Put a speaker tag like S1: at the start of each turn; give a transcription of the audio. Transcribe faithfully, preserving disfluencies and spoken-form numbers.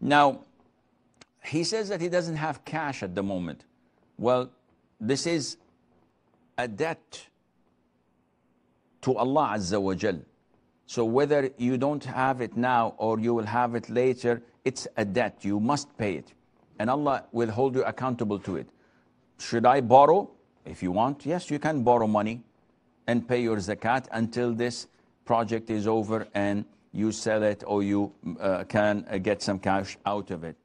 S1: Now, he says that he doesn't have cash at the moment. Well, this is a debt to Allah Azza wa Jal. So whether you don't have it now or you will have it later, it's a debt. You must pay it. And Allah will hold you accountable to it. Should I borrow? If you want, yes, you can borrow money and pay your zakat until this project is over and you sell it or you uh, can uh, get some cash out of it.